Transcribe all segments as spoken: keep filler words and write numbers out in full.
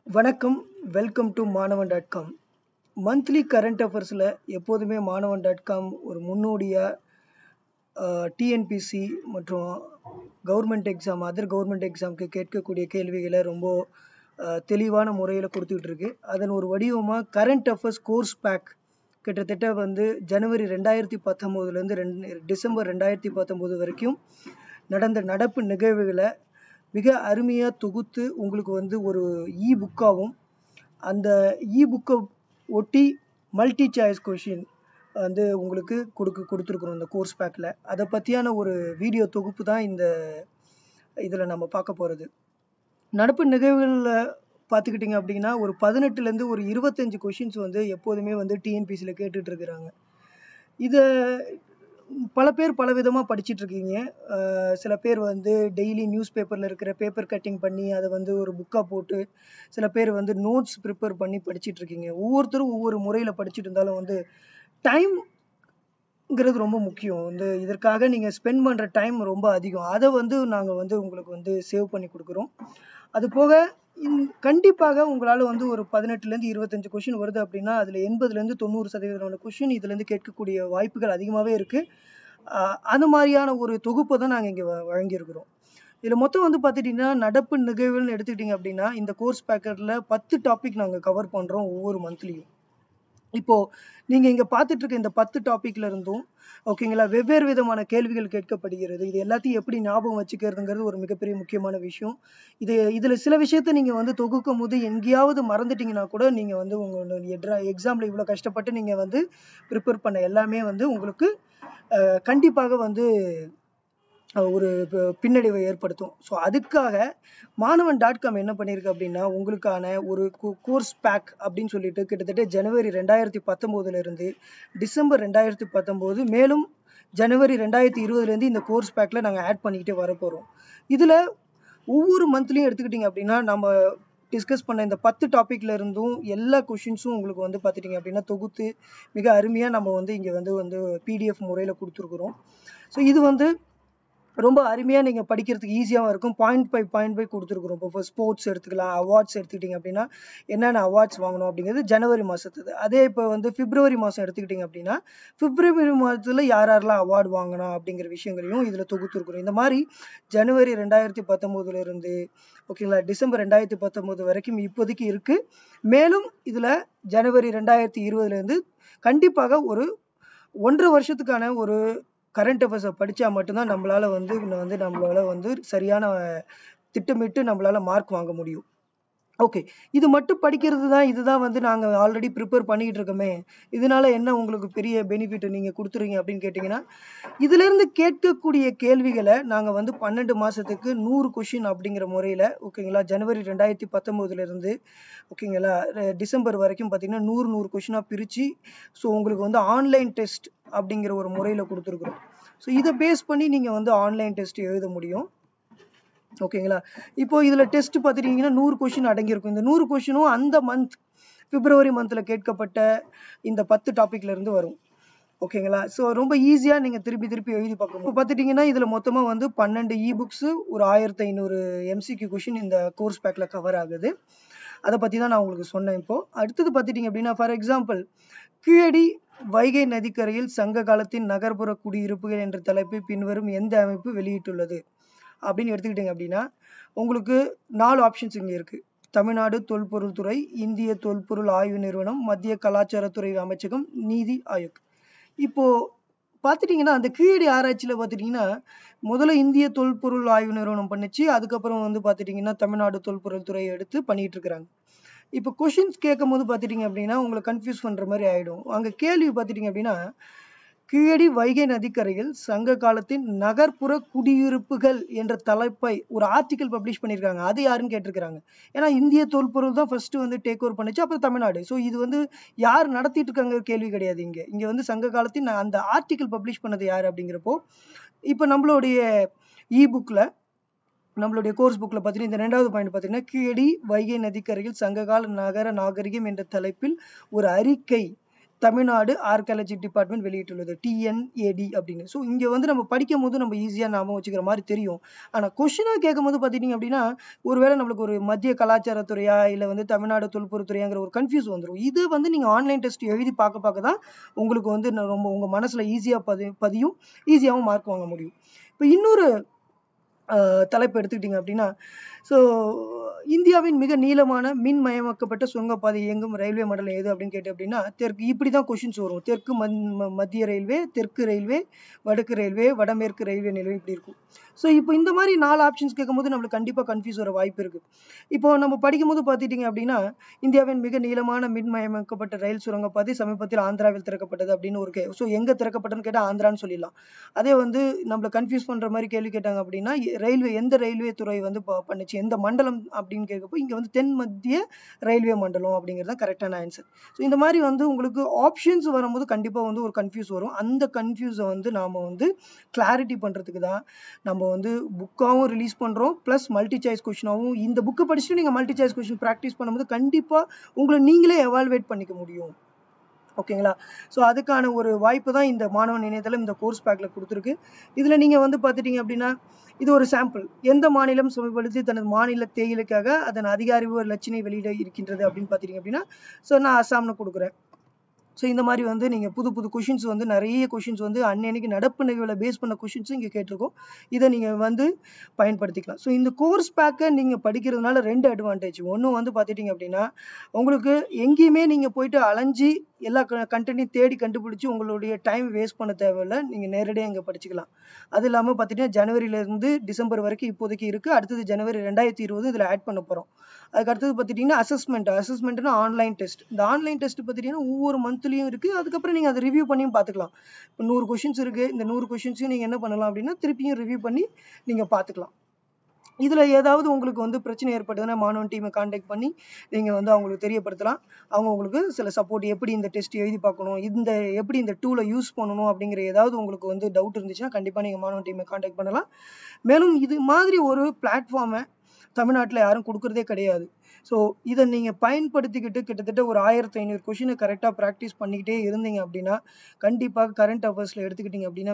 வணக்கம். Welcome to Manavan dot com. Monthly current அஃபேர்ஸில் எப்போதுமே மாணவன் டாட் காம் ஒரு முன்னோடியாக டிஎன்பிசி மற்றும் கவர்மெண்ட் எக்ஸாம் அதர் கவர்மெண்ட் எக்ஸாமுக்கு கேட்கக்கூடிய கேள்விகளை ரொம்ப அஹ், தெளிவான முறையில் கொடுத்துக்கிட்டு இருக்கு. அதன் ஒரு வடிவமாக கரண்ட் அஃபேர்ஸ் கோர்ஸ் பேக் கிட்டத்தட்ட வந்து ஜனவரி ரெண்டாயிரத்தி பத்தொம்போதுலேருந்து ரெண்டு டிசம்பர் ரெண்டாயிரத்தி பத்தொம்போது வரைக்கும் நடந்த நடப்பு நிகழ்வுகளை மிக அருமையாக தொகுத்து உங்களுக்கு வந்து ஒரு இ புக்காகவும் அந்த இ புக்கை ஒட்டி மல்டி சாய்ஸ் கொஷின் வந்து உங்களுக்கு கொடுக்க கொடுத்துருக்குறோம் இந்த கோர்ஸ் பேக்கில். அதை பற்றியான ஒரு வீடியோ தொகுப்பு தான் இந்த இதில் நம்ம பார்க்க போகிறது. நடப்பு நிகழ்வுகளில் பார்த்துக்கிட்டிங்க அப்படின்னா ஒரு பதினெட்டுலேருந்து ஒரு இருபத்தஞ்சு கொஷின்ஸ் வந்து எப்போதுமே வந்து டிஎன்பிசியில் கேட்டுட்டு இருக்கிறாங்க. இதை பல பேர் பல விதமாக படிச்சுட்டு இருக்கீங்க. அஹ் சில பேர் வந்து டெய்லி நியூஸ் பேப்பரில் இருக்கிற பேப்பர் கட்டிங் பண்ணி அதை வந்து ஒரு புக்காக போட்டு, சில பேர் வந்து நோட்ஸ் ப்ரிப்பேர் பண்ணி படிச்சுட்டு இருக்கீங்க. ஒவ்வொருத்தரும் ஒவ்வொரு முறையில் படிச்சுட்டு இருந்தாலும் வந்து டைம்ங்கிறது ரொம்ப முக்கியம். வந்து இதற்காக நீங்கள் ஸ்பெண்ட் பண்ணுற டைம் ரொம்ப அதிகம். அதை வந்து நாங்கள் வந்து உங்களுக்கு வந்து சேவ் பண்ணி கொடுக்குறோம். அது போக இந்- கண்டிப்பாக உங்களால் வந்து ஒரு பதினெட்டுலேருந்து இருபத்தஞ்சு கொஷின் வருது அப்படின்னா அதில் எண்பதுலேருந்து தொண்ணூறு சதவீதமான கொஷின் இதுலேருந்து கேட்கக்கூடிய வாய்ப்புகள் அதிகமாகவே இருக்குது. அந்த மாதிரியான ஒரு தொகுப்பை தான் நாங்கள் இங்கே வழங்கியிருக்கிறோம். இதில் மொத்தம் வந்து பார்த்துட்டிங்கன்னா நடப்பு நிகழ்வுன்னு எடுத்துக்கிட்டிங்க அப்படின்னா இந்த கோர்ஸ் பேக்கெட்டில் பத்து டாபிக் நாங்கள் கவர் பண்ணுறோம் ஒவ்வொரு மந்த்லியும். இப்போ நீங்க இங்க பார்த்துட்டு இருக்க இந்த பத்து டாபிக்ல இருந்தும் ஓகேங்களா வெவ்வேறு விதமான கேள்விகள் கேட்கப்படுகிறது. இது எல்லாத்தையும் எப்படி ஞாபகம் வச்சுக்கிறதுங்கிறது ஒரு மிகப்பெரிய முக்கியமான விஷயம். இது இதுல சில விஷயத்த நீங்க வந்து தொகுக்கும் போது எங்கேயாவது மறந்துட்டீங்கன்னா கூட நீங்க வந்து உங்களோட எக்ஸாம்ல இவ்வளவு கஷ்டப்பட்டு நீங்க வந்து ப்ரிப்பேர் பண்ண எல்லாமே வந்து உங்களுக்கு அஹ், கண்டிப்பாக வந்து அஹ், ஒரு ப- பின்னடைவை ஏற்படுத்தும். ஸோ அதுக்காக மாணவன் டாட் காம் என்ன பண்ணியிருக்கு அப்படின்னா உங்களுக்கான ஒரு கோர்ஸ் பேக் அப்படின்னு சொல்லிட்டு கிட்டத்தட்ட ஜனவரி ரெண்டாயிரத்தி பத்தொம்போதுல இருந்து டிசம்பர் ரெண்டாயிரத்தி பத்தொம்போது மேலும் ஜனவரி ரெண்டாயிரத்தி இருபதுலேருந்து இந்த கோர்ஸ் பேக்கில் நாங்கள் ஆட் பண்ணிக்கிட்டே வர போகிறோம். இதில் ஒவ்வொரு மந்த்லையும் எடுத்துக்கிட்டிங்க அப்படின்னா நம்ம டிஸ்கஸ் பண்ண இந்த பத்து டாப்பிக்ல இருந்தும் எல்லா கொஷின்ஸும் உங்களுக்கு வந்து பார்த்துட்டிங்க அப்படின்னா தொகுத்து மிக அருமையாக நம்ம வந்து இங்கே வந்து வந்து பிடிஎஃப் முறையில் கொடுத்துருக்குறோம். ஸோ இது வந்து ரொம்ப அருமையாக நீங்கள் படிக்கிறதுக்கு ஈஸியாகவும் இருக்கும். பாயிண்ட் பை பாயிண்ட் பை கொடுத்துருக்குறோம். இப்போ ஸ்போர்ட்ஸ் எடுத்துக்கலாம், அவார்ட்ஸ் எடுத்துக்கிட்டிங்க அப்படின்னா என்னென்ன அவார்ட்ஸ் வாங்கணும் அப்படிங்கிறது ஜனவரி மாதத்துது. அதே இப்போ வந்து பிப்ரவரி மாதம் எடுத்துக்கிட்டிங்க அப்படின்னா பிப்ரவரி மாதத்தில் யார் யாரெல்லாம் அவார்டு வாங்கணும் அப்படிங்கிற விஷயங்களையும் இதில் தொகுத்துருக்குறோம். இந்த மாதிரி ஜனவரி ரெண்டாயிரத்தி பத்தொம்போதுல இருந்து ஓகேங்களா டிசம்பர் ரெண்டாயிரத்தி பத்தொம்போது வரைக்கும் இப்போதைக்கு இருக்குது. மேலும் இதில் ஜனவரி ரெண்டாயிரத்தி இருபதுலேருந்து கண்டிப்பாக ஒரு ஒன்றரை வருஷத்துக்கான ஒரு கரண்ட் அஃபேர்ஸை படித்தா மட்டும்தான் நம்மளால வந்து இன்னும் வந்து நம்மளால வந்து சரியான திட்டமிட்டு நம்மளால மார்க் வாங்க முடியும். ஓகே, இது மட்டும் படிக்கிறது தான் இதுதான் வந்து நாங்கள் ஆல்ரெடி ப்ரிப்பேர் பண்ணிக்கிட்டு இருக்கோமே, இதனால என்ன உங்களுக்கு பெரிய பெனிஃபிட் நீங்கள் கொடுத்துறீங்க அப்படின்னு கேட்டிங்கன்னா இதிலிருந்து கேட்கக்கூடிய கேள்விகளை நாங்கள் வந்து பன்னெண்டு மாதத்துக்கு நூறு கொஷின் அப்படிங்கிற முறையில் ஓகேங்களா ஜனவரி ரெண்டாயிரத்தி பத்தொம்போதுலேருந்து ஓகேங்களா ரெ- டிசம்பர் வரைக்கும் பார்த்தீங்கன்னா நூறு நூறு கொஷினாக பிரித்து ஸோ உங்களுக்கு வந்து ஆன்லைன் டெஸ்ட் அப்படிங்கிற ஒரு முறையில் கொடுத்துருக்குறோம். ஸோ இதை பேஸ் பண்ணி நீங்கள் வந்து ஆன்லைன் டெஸ்ட் எழுத முடியும். ஓகேங்களா இப்போ இதுல டெஸ்ட் பார்த்துட்டீங்கன்னா நூறு கொஷின் அடங்கியிருக்கும். இந்த நூறு கொஷினும் அந்த மந்த் பிப்ரவரி மந்த்ல கேட்கப்பட்ட இந்த பத்து டாபிக்ல இருந்து வரும். ஓகேங்களா ஸோ ரொம்ப ஈஸியா நீங்க திருப்பி திருப்பி எழுதி பார்க்கணும். இப்போ பார்த்துட்டீங்கன்னா இதுல மொத்தமா வந்து பன்னெண்டு இ புக்ஸ் ஒரு ஆயிரத்தி ஐநூறு எம்சிக்யூ கொஷின் இந்த கோர்ஸ் பேக்ல கவர் ஆகுது. அதை பத்தி தான் நான் உங்களுக்கு சொன்னேன். இப்போ அடுத்தது பார்த்துட்டீங்க அப்படின்னா ஃபார் எக்ஸாம்பிள் கீழடி வைகை நதிக்கரையில் சங்க காலத்தின் நகர்ப்புற குடியிருப்புகள் என்ற தலைப்பை பின்வரும் எந்த அமைப்பு வெளியிட்டுள்ளது அப்படின்னு எடுத்துக்கிட்டீங்க அப்படின்னா உங்களுக்கு நாலு ஆப்ஷன்ஸ் இங்கே இருக்கு. தமிழ்நாடு தொல்பொருள் துறை, இந்திய தொல்பொருள் ஆய்வு நிறுவனம், மத்திய கலாச்சாரத்துறை அமைச்சகம், நீதி ஆயோக். இப்போ பார்த்துட்டீங்கன்னா அந்த கீழடி ஆராய்ச்சியில் பார்த்துட்டீங்கன்னா முதல்ல இந்திய தொல்பொருள் ஆய்வு நிறுவனம் பண்ணுச்சு. அதுக்கப்புறம் வந்து பார்த்துட்டீங்கன்னா தமிழ்நாடு தொல்பொருள் துறையை எடுத்து பண்ணிட்டு இருக்கிறாங்க. இப்போ கொஷின்ஸ் கேட்கும் போது பார்த்துட்டீங்க அப்படின்னா உங்களை கன்ஃபியூஸ் பண்ற மாதிரி ஆயிடும். அங்கே கேள்வி பார்த்துட்டீங்க அப்படின்னா கீழடி வைகை நதிக்கரையில் சங்க காலத்தின் நகர்ப்புற குடியிருப்புகள் என்ற தலைப்பை ஒரு ஆர்டிக்கல் பப்ளிஷ் பண்ணியிருக்காங்க. அது யாருன்னு கேட்டிருக்கிறாங்க. ஏன்னா இந்திய தொல்பொருள் தான் ஃபர்ஸ்ட் வந்து டேக் ஓவர் பண்ணுச்சு, அப்புறம் தமிழ்நாடு. ஸோ இது வந்து யார் நடத்திட்டு இருக்காங்க கேள்வி கிடையாது. இங்க இங்க வந்து சங்க காலத்தின் அந்த ஆர்டிக்கல் பப்ளிஷ் பண்ணது யார் அப்படிங்கிறப்போ இப்போ நம்மளுடைய இ புக்ல நம்மளுடைய கோர்ஸ் புக்ல பார்த்தீங்கன்னா இந்த ரெண்டாவது பாயிண்ட் பார்த்தீங்கன்னா கீழடி வைகை நதிக்கரையில் சங்ககால நகர நாகரிகம் என்ற தலைப்பில் ஒரு அறிக்கை தமிழ்நாடு ஆர்கியாலஜி டிபார்ட்மெண்ட் வெளியிட்டுள்ளது, டிஎன்ஏடி அப்படின்னு. ஸோ இங்கே வந்து நம்ம படிக்கும் போது நம்ம ஈஸியாக நாம வச்சுக்கிற மாதிரி தெரியும். ஆனால் கொஷினாக கேட்கும் போது பார்த்துட்டிங்க அப்படின்னா ஒருவேளை நம்மளுக்கு ஒரு மத்திய கலாச்சாரத்துறையா இல்லை வந்து தமிழ்நாடு தொல்பொருத்துறையாங்கிற ஒரு கன்ஃபியூஸ் வந்துடும். இது வந்து நீங்கள் ஆன்லைன் டெஸ்ட் எழுதி பார்க்க பார்க்க தான் உங்களுக்கு வந்து ரொம்ப உங்கள் மனசில் ஈஸியாக பதி பதியும் ஈஸியாகவும் மார்க் வாங்க முடியும். இப்போ இன்னொரு தலைப்பு எடுத்துக்கிட்டிங்க அப்படின்னா, ஸோ இந்தியாவின் மிக நீளமான மின்மயமாக்கப்பட்ட சுரங்கப்பாதை இயங்கும் ரயில்வே மண்டலம் எது அப்படின்னு கேட்டு அப்படின்னா தெற்கு. இப்படி தான் கொஷின்ஸ் வரும். தெற்கு மத்திய ரயில்வே, தெற்கு ரயில்வே, வடக்கு ரயில்வே, வடமேற்கு ரயில்வே நிலையம் இப்படி இருக்கும். ஸோ இப்போ இந்த மாதிரி நாலு ஆப்ஷன்ஸ் கேட்கும்போது நம்மளுக்கு கண்டிப்பாக கன்ஃபியூஸ் வர வாய்ப்பு இருக்குது. இப்போ நம்ம படிக்கும்போது பார்த்துட்டிங்க அப்படின்னா இந்தியாவின் மிக நீளமான மின்மயமாக்கப்பட்ட ரயில் சுரங்கப்பாதை சமீபத்தில் ஆந்திராவில் திறக்கப்பட்டது அப்படின்னு ஒரு கே ஸோ எங்கே திறக்கப்பட்டதுன்னு கேட்டால் ஆந்திரான்னு சொல்லிடலாம். அதே வந்து நம்மளை கன்ஃபியூஸ் பண்ணுற மாதிரி கேள்வி கேட்டாங்க அப்படின்னா ரயில்வே எந்த ரயில்வே துறை வந்து பண்ணுச்சு, எந்த மண்டலம் அப்படின்னு கேட்கப்போ இங்கே வந்து தென் மத்திய ரயில்வே மண்டலம் அப்படிங்கிறது தான் கரெக்டான ஆன்சர். ஸோ இந்த மாதிரி வந்து உங்களுக்கு ஆப்ஷன்ஸ் வரும்போது கண்டிப்பாக வந்து ஒரு கன்ஃபியூஸ் வரும். அந்த கன்ஃபியூஸை வந்து நாம் வந்து கிளாரிட்டி பண்ணுறதுக்கு தான் நம்ம வந்து புக்காகவும் ரிலீஸ் பண்ணுறோம், ப்ளஸ் மல்டி சாய்ஸ் கொஷினாகவும். இந்த புக்கை படிச்சுட்டு நீங்கள் மல்டி சாய்ஸ் கொஷின் ப்ராக்டிஸ் பண்ணும்போது கண்டிப்பாக உங்களை நீங்களே எவால்வேட் பண்ணிக்க முடியும். ஓகேங்களா? ஸோ அதுக்கான ஒரு வாய்ப்பு தான் இந்த மாணவன் இணையதளம் இந்த கோர்ஸ் பேக்கில் கொடுத்துருக்கு. இதில் நீங்கள் வந்து பார்த்துட்டிங்க அப்படின்னா இது ஒரு சாம்பிள். எந்த மாநிலம் சமீபத்தில் தனது மாநில தேயிலைக்காக அதன் அதிகாரிபூர்வ இலச்சினை வெளியிட இருக்கின்றது அப்படின்னு பார்த்துட்டிங்க அப்படின்னா ஸோ நான் அசாம்னு கொடுக்குறேன். ஸோ இந்த மாதிரி வந்து நீங்கள் புது புது கொஷின்ஸ் வந்து நிறைய கொஷின்ஸ் வந்து அன்னன்னைக்கு நடப்பு நிகழ்வுகளை பேஸ் பண்ண கொஷின்ஸும் இங்கே கேட்டிருக்கோம். இதை நீங்கள் வந்து பயன்படுத்திக்கலாம். ஸோ இந்த கோர்ஸ் பேக்கை நீங்கள் படிக்கிறதுனால ரெண்டு அட்வான்டேஜ். ஒன்று வந்து பார்த்துட்டிங்க அப்படின்னா உங்களுக்கு எங்கேயுமே நீங்கள் போயிட்டு அலைஞ்சி எல்லா கண்டென்ட்டையும் தேடி கண்டுபிடிச்சி உங்களுடைய டைம் வேஸ்ட் பண்ண தேவையில்லை. நீங்கள் நேரடியாக இங்கே படிச்சுக்கலாம். அது இல்லாமல் பார்த்துட்டிங்கன்னா ஜனவரியிலேருந்து டிசம்பர் வரைக்கும் இப்போதைக்கு இருக்குது. அடுத்தது ஜனவரி ரெண்டாயிரத்தி இருபது இதில் ஆட் பண்ண போகிறோம். அதுக்கு அடுத்தது பார்த்துட்டிங்கன்னா அசஸ்மெண்ட். அசஸ்மெண்ட்னா ஆன்லைன் டெஸ்ட். இந்த ஆன்லைன் டெஸ்ட் பார்த்துட்டிங்கன்னா ஒவ்வொரு மந்த்லையும் இருக்குது. அதுக்கப்புறம் நீங்கள் அதை ரிவ்யூ பண்ணியும் பார்த்துக்கலாம். இப்போ நூறு கொஷின்ஸ் இருக்குது. இந்த நூறு கொஷின்ஸையும் நீங்கள் என்ன பண்ணலாம் அப்படின்னா திருப்பியும் ரிவ்யூ பண்ணி நீங்கள் பார்த்துக்கலாம். இதில் ஏதாவது உங்களுக்கு வந்து பிரச்சனை ஏற்பட்டதுன்னா மாணவன் டீமை கான்டாக்ட் பண்ணி நீங்கள் வந்து அவங்களுக்கு தெரியப்படுத்தலாம். அவங்க உங்களுக்கு சில சப்போர்ட் எப்படி இந்த டெஸ்ட் எழுதி பார்க்கணும், இந்த எப்படி இந்த டூலை யூஸ் பண்ணணும் அப்படிங்கிற ஏதாவது உங்களுக்கு வந்து டவுட் இருந்துச்சுன்னா கண்டிப்பாக நீங்கள் மாணவன் டீமை கான்டாக்ட் பண்ணலாம். மேலும் இது மாதிரி ஒரு பிளாட்ஃபார்மை தமிழ்நாட்டில் யாரும் கொடுக்குறதே கிடையாது. ஸோ இதை நீங்கள் பயன்படுத்திக்கிட்டு கிட்டத்தட்ட ஒரு ஆயிரத்தி ஐநூறு கொஷினை கரெக்டாக ப்ராக்டிஸ் பண்ணிக்கிட்டே இருந்தீங்க அப்படின்னா கண்டிப்பாக கரண்ட் அஃபேர்ஸில் எடுத்துக்கிட்டீங்க அப்படின்னா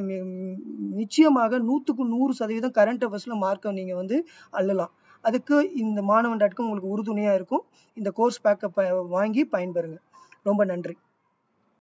நிச்சயமாக நூற்றுக்கு நூறு சதவீதம் கரண்ட் அஃபேர்ஸில் மார்க்கை நீங்கள் வந்து அள்ளலாம். அதுக்கு இந்த மாணவன் டாட் காம் உங்களுக்கு உறுதுணையாக இருக்கும். இந்த கோர்ஸ் பேக்கை ப வாங்கி பயன்பெறுங்க. ரொம்ப நன்றி.